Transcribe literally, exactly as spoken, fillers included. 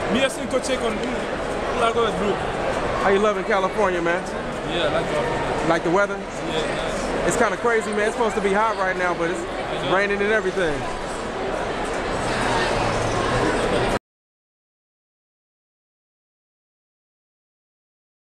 Me assim que eu check on largo é blue. How you loving California, man? Yeah, I like California. Like the weather? Yeah, nice. It's kind of crazy, man. It's supposed to be hot right now, but it's raining and everything.